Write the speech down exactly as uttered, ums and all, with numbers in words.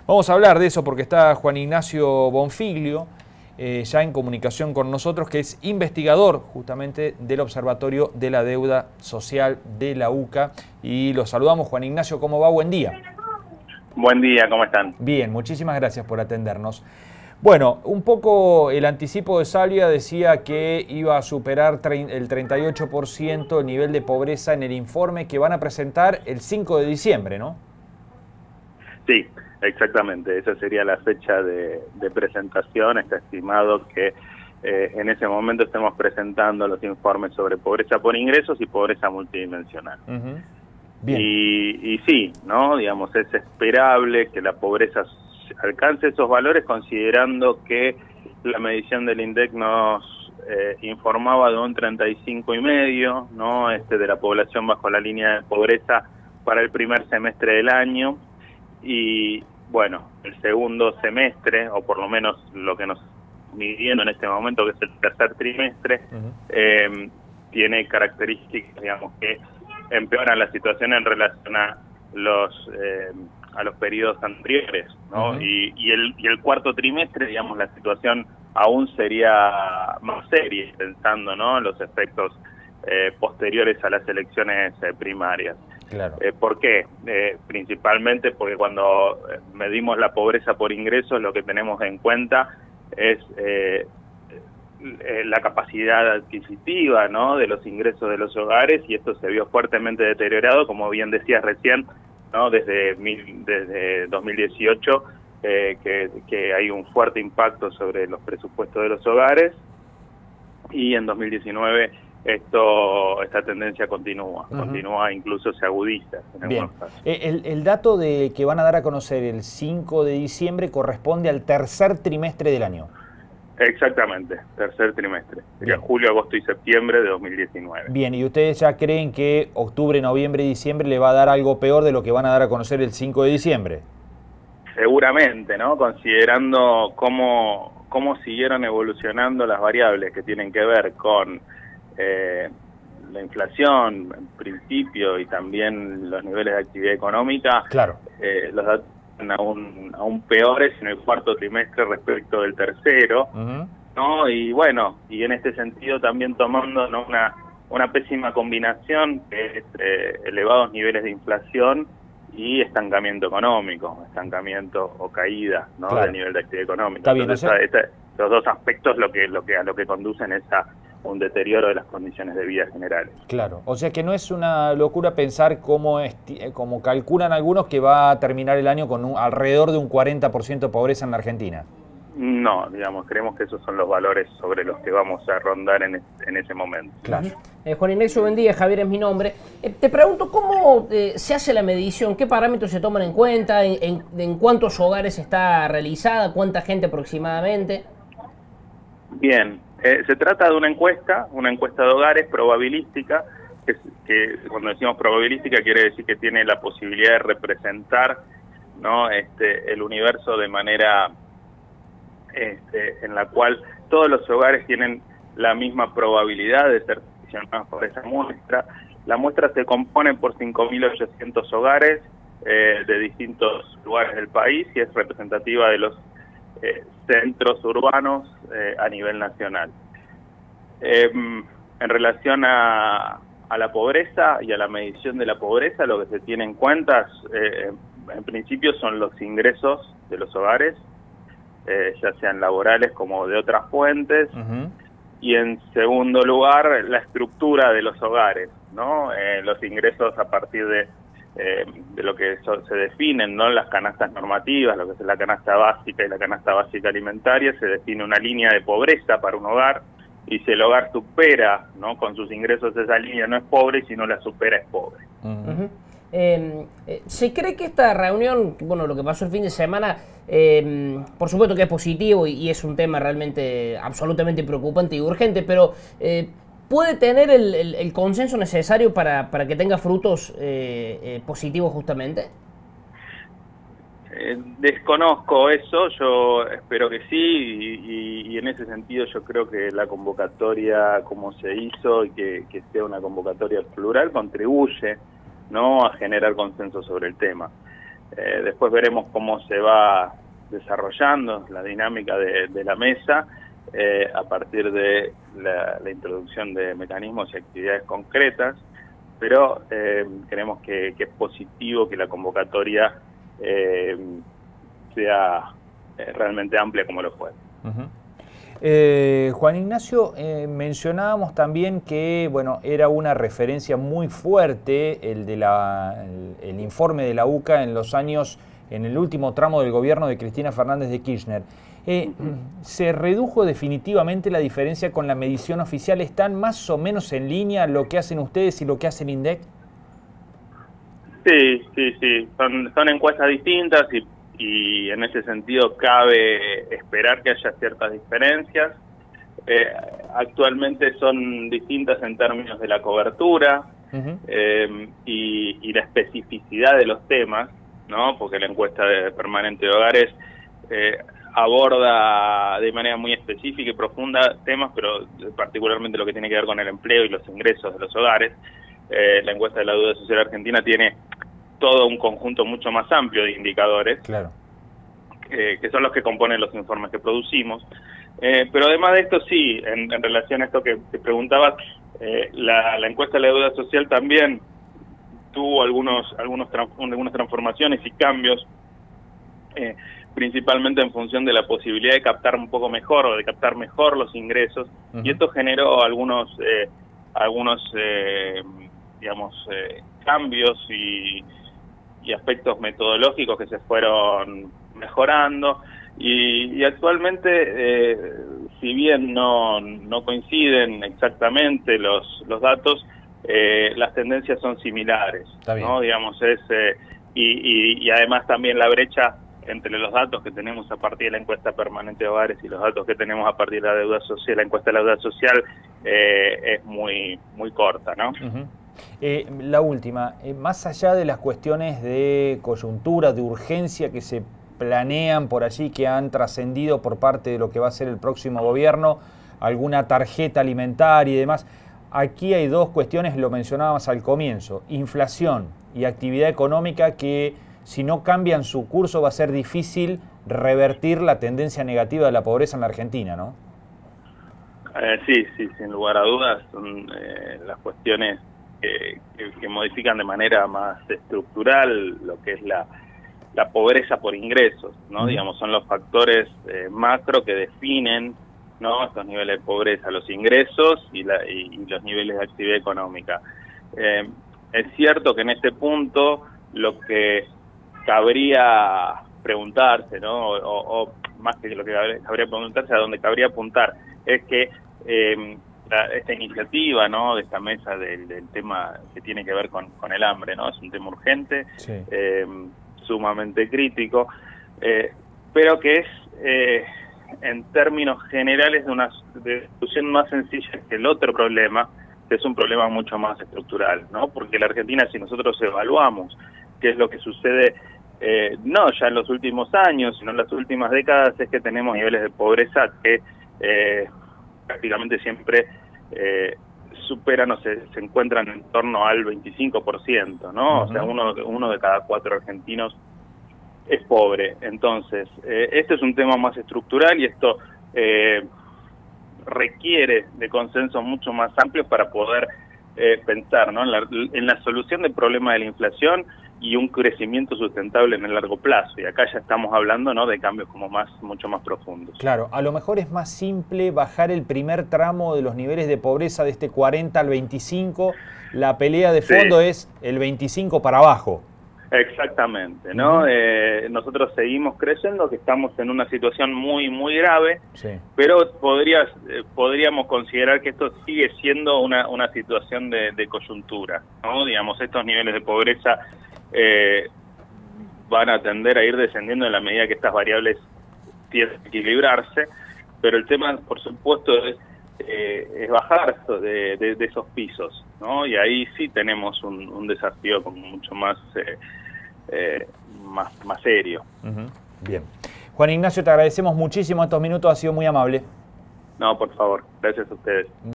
Vamos a hablar de eso porque está Juan Ignacio Bonfiglio, eh, ya en comunicación con nosotros, que es investigador justamente del Observatorio de la Deuda Social de la U C A. Y lo saludamos. Juan Ignacio, ¿cómo va? Buen día. Buen día, ¿cómo están? Bien, muchísimas gracias por atendernos. Bueno, un poco el anticipo de Salvia decía que iba a superar el treinta y ocho por ciento el nivel de pobreza en el informe que van a presentar el cinco de diciembre, ¿no? Sí, exactamente. Esa sería la fecha de, de presentación. Está estimado que eh, en ese momento estemos presentando los informes sobre pobreza por ingresos y pobreza multidimensional. Uh-huh. Bien. Y, y sí, ¿no? Digamos, es esperable que la pobreza alcance esos valores, considerando que la medición del INDEC nos eh, informaba de un treinta y cinco y medio, ¿no? Este, de la población bajo la línea de pobreza para el primer semestre del año. Y bueno, el segundo semestre, o por lo menos lo que nos midiendo en este momento, que es el tercer trimestre, uh-huh. eh, tiene características, digamos, que empeoran la situación en relación a los eh, a los periodos anteriores, ¿no? Uh-huh. y, y, el, y el cuarto trimestre, digamos, la situación aún sería más seria, pensando, ¿no?, en los efectos eh, posteriores a las elecciones eh, primarias. Claro. Eh, ¿Por qué? Eh, principalmente porque cuando medimos la pobreza por ingresos, lo que tenemos en cuenta es eh, eh, la capacidad adquisitiva, ¿no?, de los ingresos de los hogares, y esto se vio fuertemente deteriorado, como bien decías recién, ¿no?, desde, mil, desde dos mil dieciocho, eh, que, que hay un fuerte impacto sobre los presupuestos de los hogares, y en dos mil diecinueve esto esta tendencia continúa, uh-huh. continúa, incluso se agudiza en Bien. algunos casos. El, el dato de que van a dar a conocer el cinco de diciembre corresponde al tercer trimestre del año. Exactamente, tercer trimestre. Sería julio, agosto y septiembre de dos mil diecinueve. Bien, ¿y ustedes ya creen que octubre, noviembre y diciembre le va a dar algo peor de lo que van a dar a conocer el cinco de diciembre? Seguramente, ¿no? Considerando cómo, cómo siguieron evolucionando las variables que tienen que ver con eh, la inflación, en principio, y también los niveles de actividad económica. Claro. Eh, los datos aún, aún peores en el cuarto trimestre respecto del tercero, uh-huh. ¿no? Y bueno, y en este sentido también tomando, ¿no?, una, una pésima combinación, que es eh, elevados niveles de inflación y estancamiento económico, estancamiento o caída, ¿no?, claro, del nivel de actividad económica. Está bien, Entonces, o sea, esta, esta, los dos aspectos lo que, lo que, a lo que conducen es a un deterioro de las condiciones de vida generales. Claro, o sea que no es una locura pensar cómo, como calculan algunos que va a terminar el año con un, alrededor de un cuarenta por ciento de pobreza en la Argentina. No, digamos, creemos que esos son los valores sobre los que vamos a rondar en, en ese momento. Claro. Eh, Juan Ignacio, buen día, Javier es mi nombre. Eh, te pregunto, ¿cómo eh, se hace la medición? ¿Qué parámetros se toman en cuenta? ¿En, en, en cuántos hogares está realizada? ¿Cuánta gente aproximadamente? Bien, eh, se trata de una encuesta, una encuesta de hogares probabilística, que, que cuando decimos probabilística quiere decir que tiene la posibilidad de representar, ¿no?, este, el universo de manera este, en la cual todos los hogares tienen la misma probabilidad de ser seleccionados por esa muestra. La muestra se compone por cinco mil ochocientos hogares eh, de distintos lugares del país y es representativa de los eh, centros urbanos eh, a nivel nacional. Eh, en relación a, a la pobreza y a la medición de la pobreza, lo que se tiene en cuenta, eh, en principio, son los ingresos de los hogares, eh, ya sean laborales como de otras fuentes, uh-huh. y en segundo lugar, la estructura de los hogares, ¿no? Eh, los ingresos a partir de, eh, de lo que so, se definen, ¿no?, las canastas normativas, lo que es la canasta básica y la canasta básica alimentaria, se define una línea de pobreza para un hogar, y si el hogar supera, ¿no?, con sus ingresos esa línea, no es pobre, y si no la supera es pobre. Uh-huh. Uh-huh. Eh, eh, ¿Se cree que esta reunión, bueno, lo que pasó el fin de semana, eh, por supuesto que es positivo y, y es un tema realmente absolutamente preocupante y urgente, pero eh, puede tener el, el, el consenso necesario para, para que tenga frutos eh, eh, positivos justamente? Eh, desconozco eso, yo espero que sí, y, y, y en ese sentido yo creo que la convocatoria como se hizo y que, que sea una convocatoria plural contribuye, ¿no?, a generar consenso sobre el tema. Eh, después veremos cómo se va desarrollando la dinámica de, de la mesa eh, a partir de la, la introducción de mecanismos y actividades concretas, pero eh, creemos que, que es positivo que la convocatoria eh, sea eh, realmente amplia como lo fue. Uh-huh. Eh, Juan Ignacio, eh, mencionábamos también que bueno, era una referencia muy fuerte el, de la, el, el informe de la U C A en los años, en el último tramo del gobierno de Cristina Fernández de Kirchner. Eh, ¿Se redujo definitivamente la diferencia con la medición oficial? ¿Están más o menos en línea lo que hacen ustedes y lo que hacen INDEC? Sí, sí, sí. Son, son encuestas distintas y y en ese sentido cabe esperar que haya ciertas diferencias. Eh, actualmente son distintas en términos de la cobertura uh-huh. eh, y, y la especificidad de los temas, ¿no? Porque la encuesta de permanente de hogares eh, aborda de manera muy específica y profunda temas, pero particularmente lo que tiene que ver con el empleo y los ingresos de los hogares. Eh, la encuesta de la deuda social argentina tiene todo un conjunto mucho más amplio de indicadores, claro. eh, que son los que componen los informes que producimos. Eh, pero además de esto, sí, en, en relación a esto que te preguntabas, eh, la, la encuesta de la deuda social también tuvo algunos, algunos algunas transformaciones y cambios, eh, principalmente en función de la posibilidad de captar un poco mejor o de captar mejor los ingresos, uh-huh. y esto generó algunos, eh, algunos eh, digamos, eh, cambios y y aspectos metodológicos que se fueron mejorando y, y actualmente eh, si bien no, no coinciden exactamente los, los datos, eh, las tendencias son similares, ¿no? Digamos, es, eh, y, y, y además también la brecha entre los datos que tenemos a partir de la encuesta permanente de hogares y los datos que tenemos a partir de la deuda social, la encuesta de la deuda social eh, es muy, muy corta, ¿no? Uh-huh. Eh, la última, eh, más allá de las cuestiones de coyuntura, de urgencia que se planean por allí, que han trascendido por parte de lo que va a ser el próximo gobierno, alguna tarjeta alimentaria y demás, aquí hay dos cuestiones, lo mencionábamos al comienzo, inflación y actividad económica, que si no cambian su curso va a ser difícil revertir la tendencia negativa de la pobreza en la Argentina, ¿no? Eh, sí, sí, sin lugar a dudas, son eh, las cuestiones Que, que, que modifican de manera más estructural lo que es la, la pobreza por ingresos, ¿no? Uh-huh. Digamos, son los factores eh, macro que definen, ¿no?, estos niveles de pobreza, los ingresos y, la, y, y los niveles de actividad económica. Eh, es cierto que en este punto lo que cabría preguntarse, ¿no?, o, o más que lo que cabría preguntarse, a donde cabría apuntar, es que eh, esta iniciativa, ¿no?, de esta mesa del, del tema que tiene que ver con, con el hambre, ¿no? Es un tema urgente, sí. eh, sumamente crítico, eh, pero que es, eh, en términos generales, de una de solución más sencilla que el otro problema, que es un problema mucho más estructural, ¿no? Porque la Argentina, si nosotros evaluamos qué es lo que sucede, eh, no ya en los últimos años, sino en las últimas décadas, es que tenemos niveles de pobreza que eh, prácticamente siempre eh, superan o se, se encuentran en torno al veinticinco por ciento, ¿no? Uh-huh. O sea, uno, uno de cada cuatro argentinos es pobre. Entonces, eh, este es un tema más estructural y esto eh, requiere de consensos mucho más amplios para poder eh, pensar, ¿no?, en la, en la solución del problema de la inflación y un crecimiento sustentable en el largo plazo. Y acá ya estamos hablando, ¿no?, de cambios como más, mucho más profundos. Claro, a lo mejor es más simple bajar el primer tramo de los niveles de pobreza de este cuarenta al veinticinco. La pelea de fondo sí. es el veinticinco para abajo. Exactamente, ¿no? Uh-huh. eh, nosotros seguimos creciendo, que estamos en una situación muy, muy grave, sí. pero podrías, eh, podríamos considerar que esto sigue siendo una, una situación de, de coyuntura, ¿no? Digamos, estos niveles de pobreza eh, van a tender a ir descendiendo en la medida que estas variables tienen que equilibrarse, pero el tema, por supuesto, es, eh, es bajar de, de, de esos pisos, ¿no? Y ahí sí tenemos un, un desafío como mucho más, eh, eh, más, más serio. Uh-huh. Bien. Juan Ignacio, te agradecemos muchísimo estos minutos, ha sido muy amable. No, por favor, gracias a ustedes.